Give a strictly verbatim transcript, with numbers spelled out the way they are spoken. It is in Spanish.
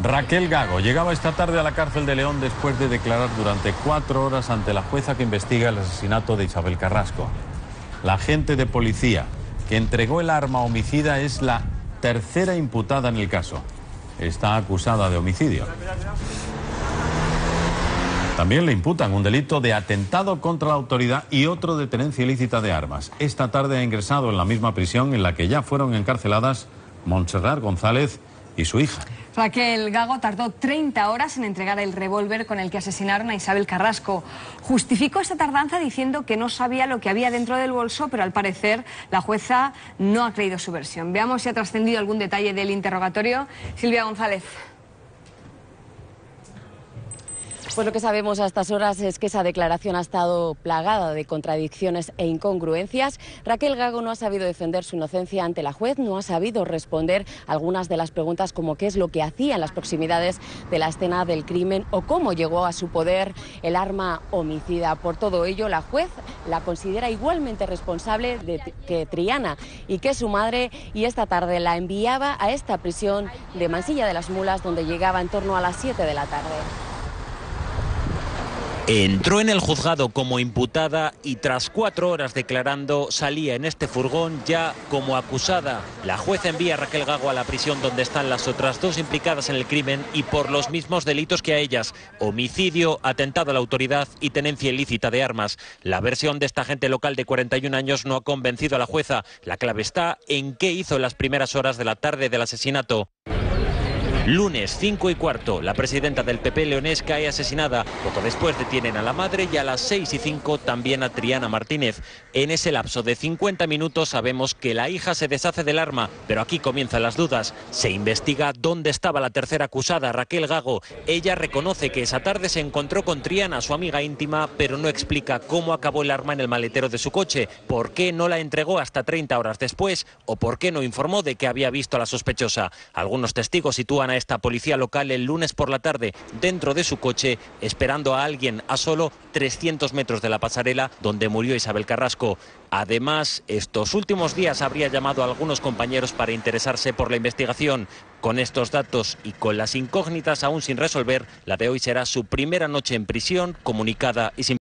Raquel Gago llegaba esta tarde a la cárcel de León después de declarar durante cuatro horas ante la jueza que investiga el asesinato de Isabel Carrasco. La agente de policía que entregó el arma homicida es la tercera imputada en el caso. Está acusada de homicidio. También le imputan un delito de atentado contra la autoridad y otro de tenencia ilícita de armas. Esta tarde ha ingresado en la misma prisión en la que ya fueron encarceladas Montserrat González y su hija. Raquel Gago tardó treinta horas en entregar el revólver con el que asesinaron a Isabel Carrasco. Justificó esta tardanza diciendo que no sabía lo que había dentro del bolso, pero al parecer la jueza no ha creído su versión. Veamos si ha trascendido algún detalle del interrogatorio. Silvia González. Pues lo que sabemos a estas horas es que esa declaración ha estado plagada de contradicciones e incongruencias. Raquel Gago no ha sabido defender su inocencia ante la juez, no ha sabido responder algunas de las preguntas como qué es lo que hacía en las proximidades de la escena del crimen o cómo llegó a su poder el arma homicida. Por todo ello, la juez la considera igualmente responsable de que Triana y que su madre, y esta tarde la enviaba a esta prisión de Mansilla de las Mulas, donde llegaba en torno a las siete de la tarde. Entró en el juzgado como imputada y tras cuatro horas declarando salía en este furgón ya como acusada. La jueza envía a Raquel Gago a la prisión donde están las otras dos implicadas en el crimen y por los mismos delitos que a ellas: homicidio, atentado a la autoridad y tenencia ilícita de armas. La versión de esta agente local de cuarenta y un años no ha convencido a la jueza. La clave está en qué hizo en las primeras horas de la tarde del asesinato. Lunes, cinco y cuarto, la presidenta del P P leonés cae asesinada. Poco después detienen a la madre y a las seis y cinco también a Triana Martínez. En ese lapso de cincuenta minutos sabemos que la hija se deshace del arma, pero aquí comienzan las dudas. Se investiga dónde estaba la tercera acusada, Raquel Gago. Ella reconoce que esa tarde se encontró con Triana, su amiga íntima, pero no explica cómo acabó el arma en el maletero de su coche, por qué no la entregó hasta treinta horas después o por qué no informó de que había visto a la sospechosa. Algunos testigos sitúan a esta policía local el lunes por la tarde dentro de su coche esperando a alguien a solo trescientos metros de la pasarela donde murió Isabel Carrasco. Además, estos últimos días habría llamado a algunos compañeros para interesarse por la investigación. Con estos datos y con las incógnitas aún sin resolver, la de hoy será su primera noche en prisión, comunicada y sin